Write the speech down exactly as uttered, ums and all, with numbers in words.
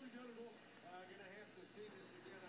Very notable. Uh, going to have to see this again.